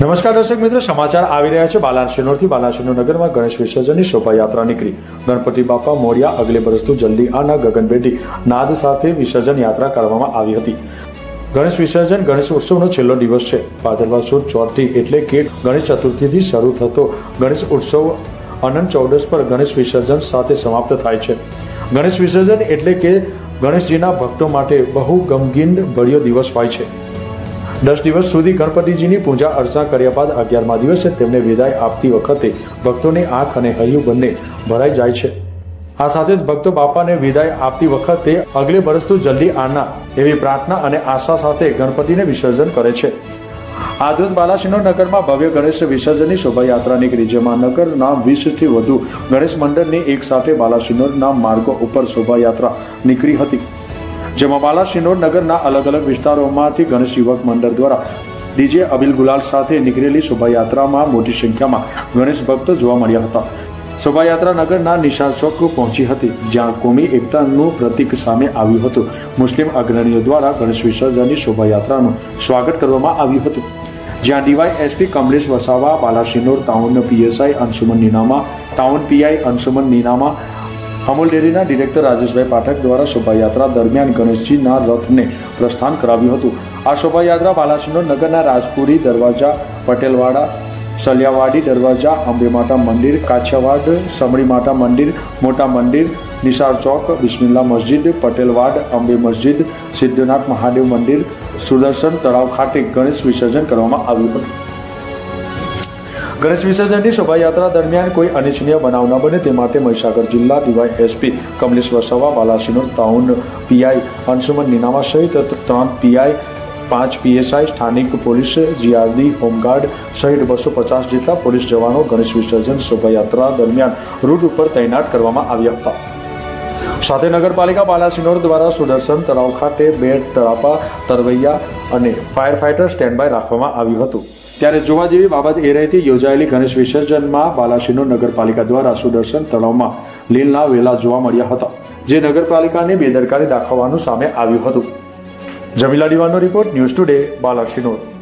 નમસ્કાર દર્શક મિત્રો, સમાચાર આવી રહ્યા છે બાલાસિનોરથી। બાલાસિનોર નગરમાં ગણેશ વિસર્જનની શોભાયાત્રા નીકળી। ગણપતિ બાપા મોરિયા અગલે બરસતું જલ્દી આના ગગનભેદી નાદ સાથે વિસર્જન યાત્રા કરવામાં આવી હતી। ગણેશ વિસર્જન ગણેશ ઉત્સવનો છેલ્લો દિવસ છે। ભાદરવા સુદ ચોથી એટલે કે ગણેશ ચતુર્થીથી શરૂ થતો ગણેશ ઉત્સવ અનંત ચૌદસ પર ગણેશ વિસર્જન સાથે સમાપ્ત થાય છે। ગણેશ વિસર્જન એટલે કે ગણેશજીના ભક્તો માટે બહુ ગમગીન ભર્યો દિવસ હોય છે। 10 દિવસ સુધી ગણપતિજીની પૂજા અર્ચના કર્યા બાદ 11મા દિવસે તેમને વિદાય આપતી વખતે ભક્તોની આંખ અને હૈયું બંને ભરાઈ જાય છે। આ સાથે જ ભક્તો બાપાને વિદાય આપતી વખતે અગલે બરસતું જલ્દી આના એવી પ્રાર્થના અને આશા સાથે ગણપતિને વિસર્જન કરે છે। આજરોજ બાલાસિનોર નગરમાં ભવ્ય ગણેશ વિસર્જનની શોભાયાત્રા નીકળી, જેમાં નગરના 20થી વધુ ગણેશ મંડળની એક સાથે બાલાસિનોરના માર્ગો ઉપર શોભાયાત્રા નીકળી હતી, જેમાં બાલાસિનોર નગરના અલગ અલગ વિસ્તારોમાંથી ગણેશ યુવક મંડળ દ્વારા ડીજે અબિલ ગુલાલ સાથે નીકળેલી શોભાયાત્રામાં મોટી સંખ્યામાં ગણેશ ભક્તો જોવા મળ્યા હતા। શોભાયાત્રા નગરના નિશાન ચોક પહોંચી હતી, જ્યાં કોમી એકતાનું પ્રતીક સામે આવ્યું હતું। મુસ્લિમ અગ્રણીઓ દ્વારા ગણેશ વિસર્જનની શોભાયાત્રાનું સ્વાગત કરવામાં આવ્યું હતું, જ્યાં DySP Kamlesh Vasava, Balasinor town PSI Anshuman Ninama, town PI Anshuman Ninama, Amul ડેરીના ડિરેક્ટર રાજેશભાઈ પાઠક દ્વારા શોભાયાત્રા દરમિયાન ગણેશજીના રથને પ્રસ્થાન કરાવ્યું હતું। આ શોભાયાત્રા બાલાસિનોર નગરના રાજપુરી દરવાજા, પટેલવાડા, સલિયાવાડી દરવાજા, અંબે માતા મંદિર, કાછિયાવાડ, સમડી માતા મંદિર, મોટા મંદિર, નિસાર ચોક, બિસ્મિલ્લા મસ્જિદ, પટેલવાડ, અંબે મસ્જિદ, સિદ્ધનાથ મહાદેવ મંદિર, સુદર્શન તળાવ ખાતે ગણેશ વિસર્જન કરવામાં આવ્યું હતું। ગણેશ વિસર્જનની શોભાયાત્રા દરમિયાન કોઈ અનિચ્છનીય બનાવ ન બને તે માટે મહીસાગર જિલ્લા DySP Kamlesh Vasava, Balasinor town PI Anshuman Ninama સહિત 3 પીઆઈ, 5 પીએસઆઈ, સ્થાનિક પોલીસ, જીઆરડી, હોમગાર્ડ સહિત 250 જેટલા પોલીસ જવાનો ગણેશ વિસર્જન શોભાયાત્રા દરમિયાન રૂટ ઉપર તૈનાત કરવામાં આવ્યા હતા। સાથે નગરપાલિકા બાલાસિનોર દ્વારા સુદર્શન તળાવ ખાતે 2 તરાપા, તરવૈયા અને ફાયર ફાઈટર સ્ટેન્ડ બાય રાખવામાં આવ્યું હતું। ત્યારે જોવા જેવી બાબત એ રહી હતી, યોજાયેલી ગણેશ વિસર્જનમાં બાલાસિનોર નગરપાલિકા દ્વારા સુદર્શન તળાવમાં લીલના વેલા જોવા મળ્યા હતા, જે નગરપાલિકાની બેદરકારી દાખવવાનું સામે આવ્યું હતું। જમીલા દીવાનો રિપોર્ટ, ન્યૂઝ ટુડે, બાલાસિનોર।